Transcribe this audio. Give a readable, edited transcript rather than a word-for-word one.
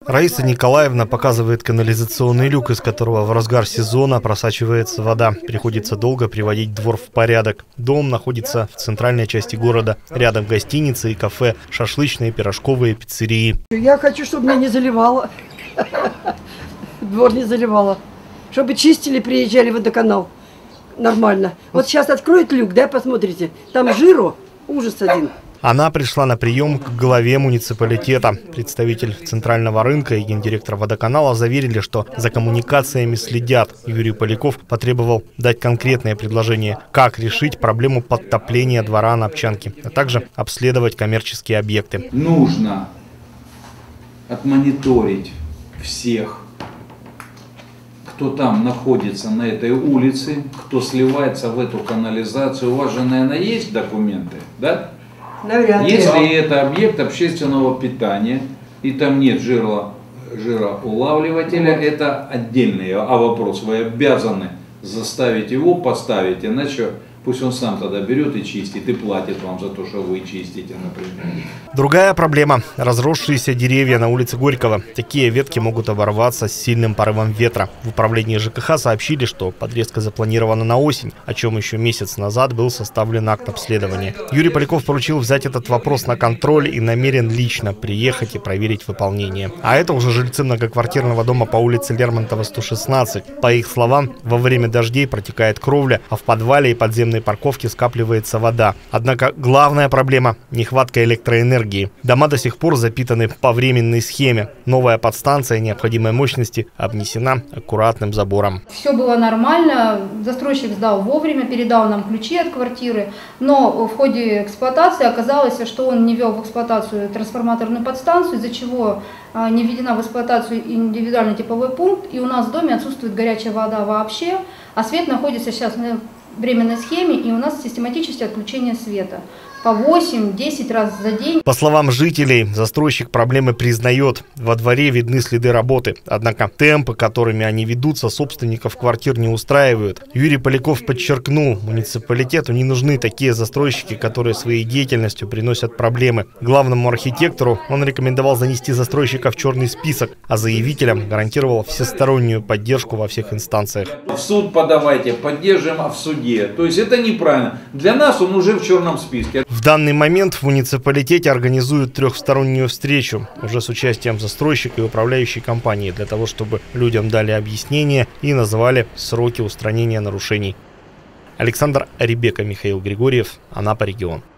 Раиса Николаевна показывает канализационный люк, из которого в разгар сезона просачивается вода. Приходится долго приводить двор в порядок. Дом находится в центральной части города. Рядом гостиницы и кафе, шашлычные, пирожковые, пиццерии. Я хочу, чтобы меня не заливало. Двор не заливало. Чтобы чистили, приезжали в водоканал. Нормально. Вот сейчас откроет люк, да, посмотрите. Там жиру, ужас один. Она пришла на прием к главе муниципалитета. Представитель центрального рынка и гендиректор водоканала заверили, что за коммуникациями следят. Юрий Поляков потребовал дать конкретное предложение, как решить проблему подтопления двора на Обчанке, а также обследовать коммерческие объекты. Нужно отмониторить всех, кто там находится на этой улице, кто сливается в эту канализацию. У вас же, наверное, есть документы, да? Если это объект общественного питания и там нет жироулавливателя, это отдельный вопрос. Вы обязаны заставить его поставить, иначе пусть он сам тогда берет и чистит, и платит вам за то, что вы чистите, например. Другая проблема – разросшиеся деревья на улице Горького. Такие ветки могут оборваться с сильным порывом ветра. В управлении ЖКХ сообщили, что подрезка запланирована на осень, о чем еще месяц назад был составлен акт обследования. Юрий Поляков поручил взять этот вопрос на контроль и намерен лично приехать и проверить выполнение. А это уже жильцы многоквартирного дома по улице Лермонтова, 116. По их словам, во время дождей протекает кровля, а в подвале и подземной парковке скапливается вода. Однако главная проблема – нехватка электроэнергии. Дома до сих пор запитаны по временной схеме. Новая подстанция необходимой мощности обнесена аккуратным забором. Все было нормально, застройщик сдал вовремя, передал нам ключи от квартиры, но в ходе эксплуатации оказалось, что он не ввел в эксплуатацию трансформаторную подстанцию, из-за чего не введена в эксплуатацию индивидуальный тепловой пункт, и у нас в доме отсутствует горячая вода вообще, а свет находится сейчас на временной схеме, и у нас систематическое отключение света по 8-10 раз за день. По словам жителей, застройщик проблемы признает. Во дворе видны следы работы. Однако темпы, которыми они ведутся, собственников квартир не устраивают. Юрий Поляков подчеркнул, муниципалитету не нужны такие застройщики, которые своей деятельностью приносят проблемы. Главному архитектору он рекомендовал занести застройщика в черный список, а заявителям гарантировал всестороннюю поддержку во всех инстанциях. В суд подавайте, поддержим в суде. То есть это неправильно. Для нас он уже в черном списке. В данный момент в муниципалитете организуют трехстороннюю встречу уже с участием застройщика и управляющей компании для того, чтобы людям дали объяснения и назвали сроки устранения нарушений. Александр Ребека, Михаил Григорьев, Анапа, регион.